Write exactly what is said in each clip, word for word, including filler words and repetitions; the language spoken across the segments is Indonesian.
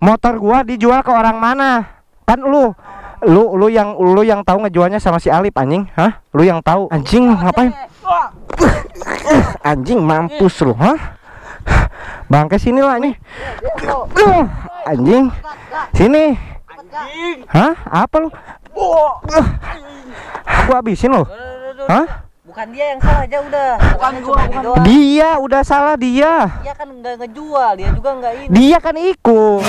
motor gua dijual ke orang mana? Kan lu lu lu yang lu yang tahu ngejualnya sama si Alip anjing, hah? Lu yang tahu. Anjing ngapain? Anjing mampus lu, hah? Bangke sini lah nih. Anjing. Sini. Hah? Apa lu? Aku habisin lu. Hah? Bukan dia yang salah aja udah. Bukan gua, bukan. Dia udah salah dia. Dia kan nggak ngejual, dia juga nggak ini. Dia kan ikut.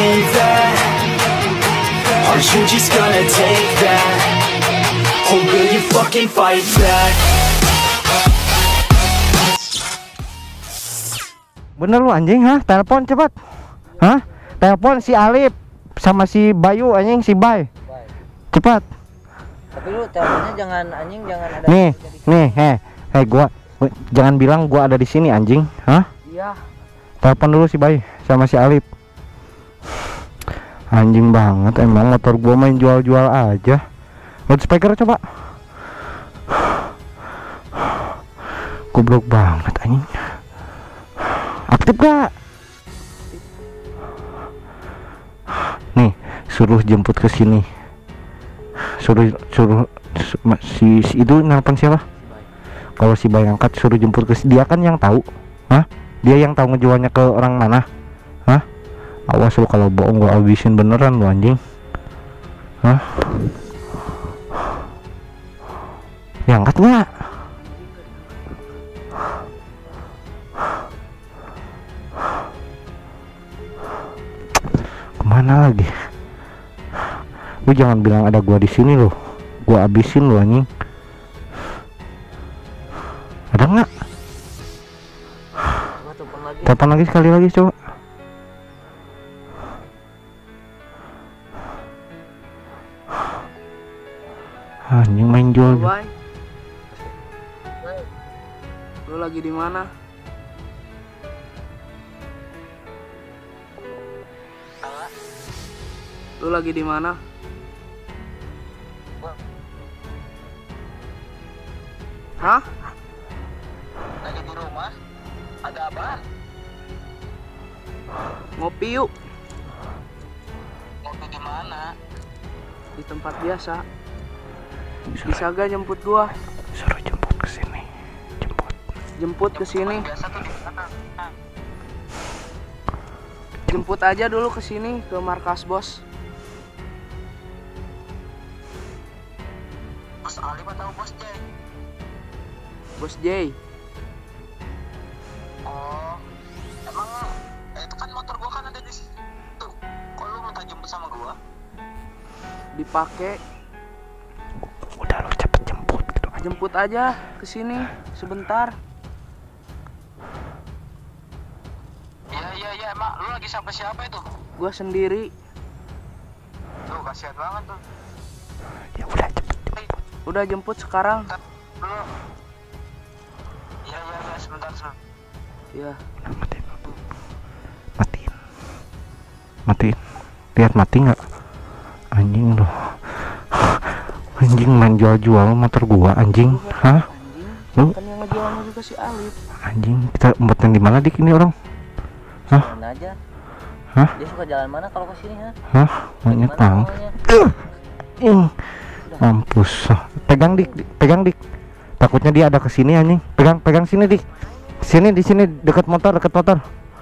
Aren't you just gonna take that? Or will you fucking fight back? Bener lu anjing, hah? Telepon cepat. Hah? Telepon si Alip sama si Bayu anjing, si Bay. Cepat. Tapi lu teleponnya jangan anjing, jangan ada. Nih, nih, heh. Hei gua jangan bilang gua ada di sini anjing, hah? Iya. Telepon dulu si Bay sama si Alip. Anjing banget emang motor gua main jual-jual aja. Loudspeaker coba. Goblok banget anjing. Aktif gak? Nih, suruh jemput ke sini. Suruh suruh su, si, si itu nelpon siapa? Kalau si Bay angkat suruh jemput ke dia kan yang tahu. Hah? Dia yang tahu ngejualnya ke orang mana? Hah? Awas lu kalau bohong gua habisin beneran lu anjing. Hah? Ya angkat nggak? Kemana lagi? Lu jangan bilang ada gua di sini loh. Gua habisin lu anjing. Ada nggak? Telepon lagi sekali lagi coba. Anjing main jual. Bay. Lu lagi di mana? Lu lagi di mana? Hah? Lagi di rumah. Ada apa? Ngopi yuk. Ngopi di mana? Di tempat biasa. Bisa gak jemput gua? Suruh jemput ke sini. Jemput. Jemput ke sini. Biasa tuh di mana? Jemput aja dulu ke sini ke markas bos. Bos Alip atau Bos J? Bos J. Oh, emang eh, itu kan motor gua kan ada di situ. Kok lu minta jemput sama gua? Dipakai. Udah lu cepet jemput gitu. Jemput aja ke sini sebentar. Iya iya iya, emak lu lagi sama siapa itu? Gua sendiri. Lu kasihan banget tuh. Ya udah cepet. Udah jemput sekarang. Lu. Iya iya iya, sebentar sebentar. Iya. Udah matiin. Matiin. Matiin. Lihat mati nggak? Anjing loh. Anjing main jual-jual motor gua anjing. Hah? Lu Kan yang ngejualnya juga si Alip. anjing, kita umpetin di mana dik ini orang? Hah? Mana aja? Hah? Dia suka jalan mana kalau ke sini, ha? Hah? Monyet bang. Ih. Mampus. Pegang dik, dik, pegang dik. Takutnya dia ada ke sini anjing. Pegang, pegang sini dik. Sini di sini dekat motor, dekat motor.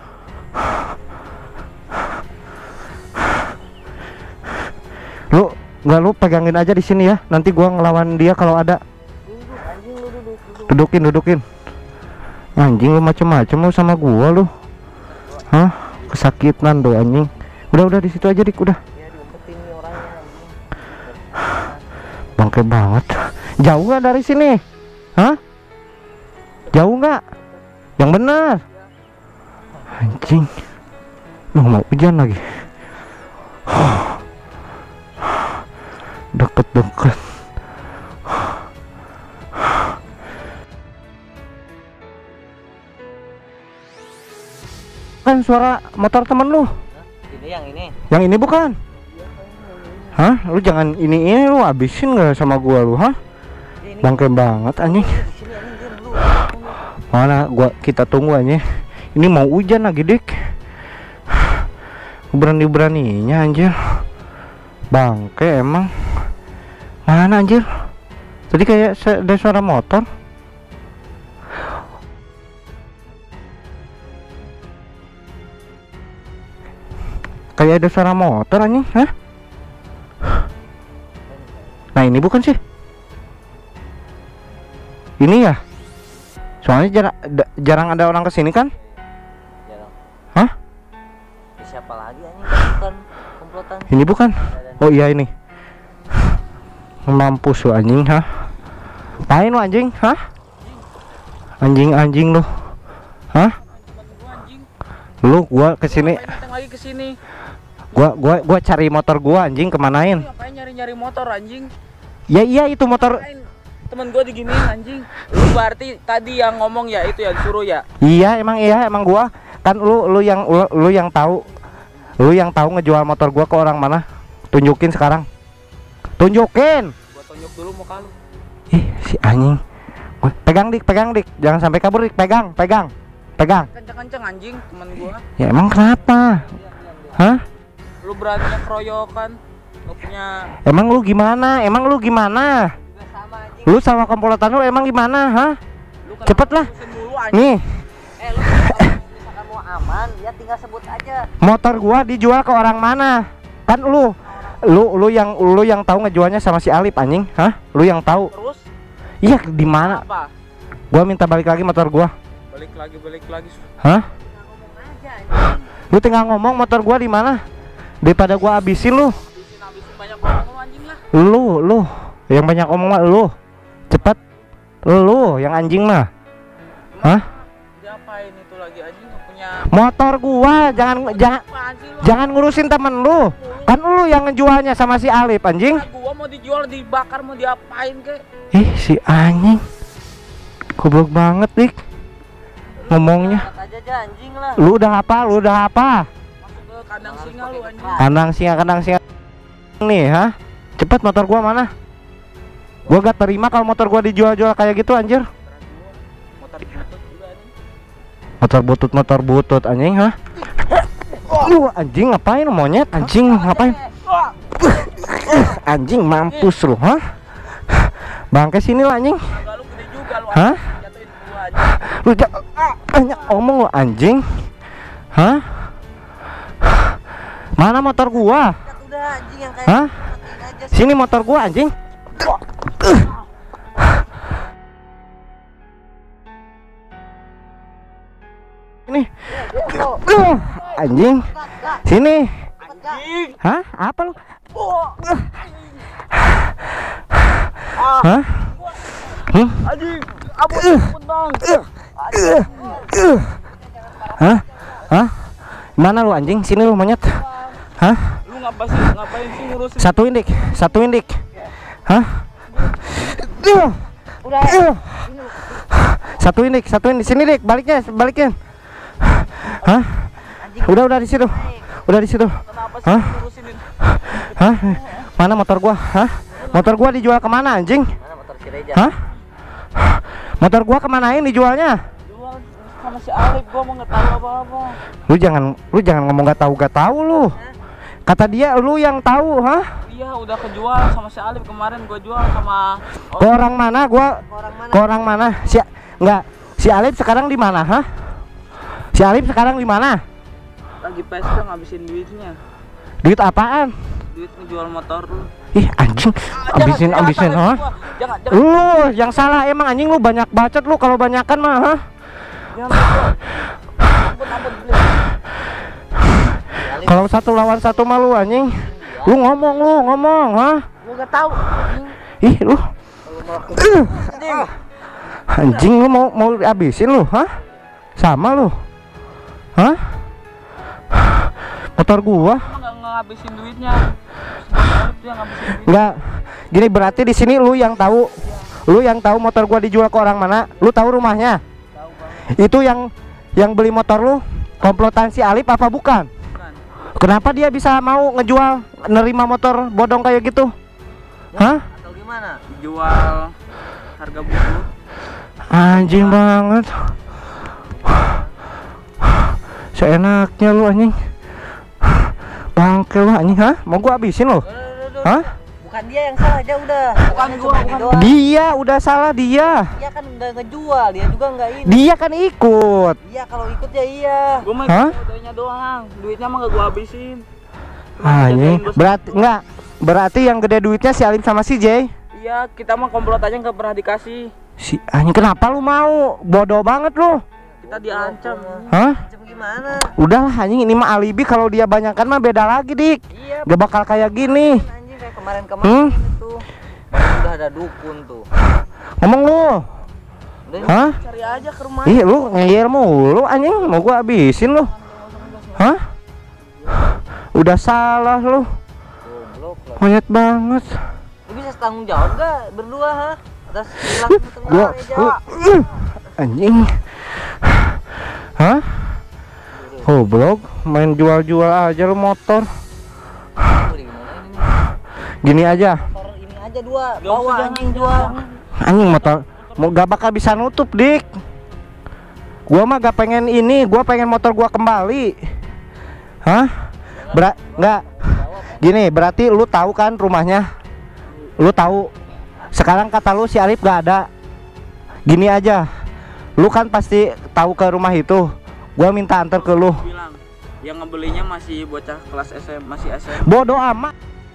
Lu nggak lu pegangin aja di sini ya. Nanti gua ngelawan dia kalau ada. Dudukin, dudukin. Anjing lu macem-macem lu sama gua lu. Hah? Kesakitan do anjing. Udah udah di situ aja dik, udah. Ya diumpetin nih orangnya anjing. Bangke banget. Jauh nggak dari sini? Hah? Jauh nggak? Yang benar. Anjing. Lu mau hujan lagi. Deket-deket. Kan suara motor temen lu. Ini yang ini. Yang ini bukan? Hah? Lu jangan ini ini lu habisin nggak sama gua lu, hah? Bangke banget anjing. Mana gua kita tunggu aja. Ini mau hujan lagi dik. Berani-beraninya anjir. Bangke emang. Mana anjir? Tadi kayak ada suara motor. Kayak ada suara motor anjing, hah? Nah ini bukan sih? Ini ya? Soalnya jarang, jarang ada orang kesini kan? Jarang. Hah? Siapa lagi anjing bukan komplotan? Ini bukan? Oh iya ini. Mampus lu anjing, hah? Pain lu anjing, hah? Anjing-anjing lu. Hah? Lu gua kesini. Ngapain lagi kesini? Gua gua gua cari motor gua anjing, kemanain? Ngapain nyari-nyari motor anjing? Ya iya itu motor. Ngapain? Temen gua diginiin anjing. Lu berarti tadi yang ngomong ya itu yang suruh ya? Iya emang iya emang gua kan lu lu yang lu, lu yang tahu lu yang tahu ngejual motor gua ke orang mana? Tunjukin sekarang. Tunjukin. Gua tunjuk dulu muka lu. Ih si anjing. Gua pegang dik pegang dik jangan sampai kabur dik pegang pegang pegang. Kenceng-kenceng anjing temen gua. Ya emang kenapa? Hah? Lu berani keroyokan. Lu punya Emang lu gimana? Emang lu gimana? Sama anjing. Lu sama komplotan lu emang gimana? Hah? lu kenapa Cepet lah. ngurusin mulu, anjing? Nih Eh lu kalau misalkan mau aman ya tinggal sebut aja. motor gua dijual ke orang mana? Kan lu lu lu yang lu yang tahu ngejualnya sama si Alip anjing, hah? Lu yang tahu. Terus Iya di mana? apa? Gua minta balik lagi motor gua. Balik lagi balik lagi. Hah? Ngomong aja anjing. Lu tinggal ngomong motor gua di mana? Daripada gua habisin lu. Habisin-habisin banyak ngomong anjing lah. Lu lu yang banyak ngomong mah lu. Cepet. Lu yang anjing mah. Hah? Diapain itu lagi anjing nggak punya Motor gua jangan jangan apaan sih lu? jangan ngurusin temen lu. Kan lu yang ngejualnya sama si Alip anjing. Nah, gua mau dijual, dibakar, mau diapain kek? Ih si anjing. Goblok banget dik. Ngomongnya. Angkat aja aja anjing lah. Lu udah apa? Lu udah apa? Masuk ke kandang singa lu anjing. Kandang singa kandang singa. Nih, hah? Cepet motor gua mana? Gua gak terima kalau motor gua dijual-jual kayak gitu anjir. Motor butut juga anjing. Motor butut motor butut anjing, hah? Lu anjing ngapain monyet? Anjing ngapain? Anjing mampus lu, hah? Bangke sini lah anjing. Enggak, lu gede juga lu. Hah? anjing. Jatuhin gua anjing. Lu ja- banyak omong lu anjing. Hah? Mana motor gua? Udah anjing yang kayak Hah? matiin aja. Sini motor gua anjing. Ini. Uh, anjing. Sini. Anjing. Hah? Apa lu? Hah? Hmm? Anjing. Ampun, ampun bang. Hah? Hah? Mana lu anjing? Sini lu monyet. Hah? Lu ngapain sih ngapain sih ngurusin? Satuin dik, satuin dik. Hah? Udah. Satuin dik, satuin di sini dik, baliknya, balikin. Hah? Udah udah di situ. Udah di situ. Kenapa sih Hah? ngurusinin? Hah? Mana motor gua? Hah? Motor gua dijual kemana anjing? Mana motor si Reja? Hah? Motor gua kemanain dijualnya? Jual sama si Alip, gua mau nggak tahu apa-apa. Lu jangan lu jangan ngomong gak tahu gak tahu lu. Kata dia lu yang tahu, hah? Iya, udah kejual sama si Alip kemarin, gua jual sama Ke orang mana? Gua Orang mana? ke orang mana? Si enggak, si Alip sekarang di mana, hah? Si Alip sekarang di mana? lagi pesta ngabisin duitnya. Duit apaan? Duit ngejual motor lu. Ih, anjing, abisin Jangan, abisin, jangan, hah? Jangan, jangan. Lu yang salah emang anjing, lu banyak bacot lu kalau banyakan mah, hah? Jangan. Ampun, ampun, please. Kalau satu lawan satu mah lu anjing. Lu ngomong lu, ngomong, hah? Gua nggak tahu. Ih, lu. Uh. Anjing lu mau mau abisin lu, hah? Sama lu. Hah? Motor gua Emang nggak ngabisin duitnya. Si Alip tuh yang ngabisin duit. enggak. Gini berarti di sini lu yang tahu. Lu yang tahu motor gua dijual ke orang mana? Lu tahu rumahnya? Tahu banget. Itu yang yang beli motor lu komplotan si Alip apa bukan? Bukan. Kenapa dia bisa mau ngejual nerima motor bodong kayak gitu? Hah? Atau gimana? Jual harga buku. Anjing banget. Seenaknya lu anjing. Bangke lah anjing, hah? Mau gua habisin lo? Hah? Bukan dia yang salah aja udah. Bukan gua, bukan doang. Dia udah salah dia. Dia kan nggak ngejual, dia juga nggak ini. Dia kan ikut. Iya kalau ikut ya iya. Gua mah Hah? fotonya doang, duitnya mah gak gua habisin. Cuma Ah, jagain ini gua berarti sama enggak. Berarti yang gede duitnya si Alim sama si Jay. gua. Iya, kita mah komplot aja nggak pernah dikasih. Si anjing kenapa lu mau? Bodoh banget lu. Kita diancam. Hah? Macam gimana? Udahlah anjing, ini mah alibi, kalau dia banyakkan mah beda lagi, Dik. Iya. Gak bakal kayak gini. Anjing kayak kemarin-kemarin Hmm? itu. Udah ada dukun tuh. Ngomong lu. Udah Hah? Cari aja ke rumah. Ih, lu ngeyel mulu anjing, mau gua habisin lu. Hah? Udah salah lu. goblok lah. Monyet banget. Lu bisa tanggung jawab gak berdua ha? Atas hilang Gua tengah lu, uh, anjing. Hah? Goblok, main jual-jual aja lu motor. Gini aja. Motor ini aja dua, Gak bawa usah, anjing jangan, jual. jangan. Anjing motor mau gak bakal bisa nutup, Dik. Gua mah gak pengen ini, gua pengen motor gua kembali. Hah? Ber nggak gini, berarti lu tahu kan rumahnya? Lu tahu. Sekarang kata lu si Arif gak ada. Gini aja, lu kan pasti tahu ke rumah itu. Gua minta antar ke lu. Bilang yang ngebelinya masih bocah kelas S M, masih S M. Bodoh amat.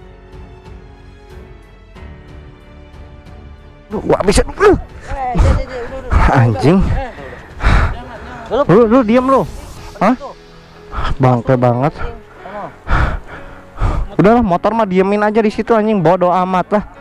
Duh, gua bisa. Uh. Eh, dia, dia, dia, udah, udah. Anjing. Lu Lu lu diam lu. Hah? Bangke banget. Sono. Udahlah, motor mah diemin aja di situ anjing, bodoh amat lah.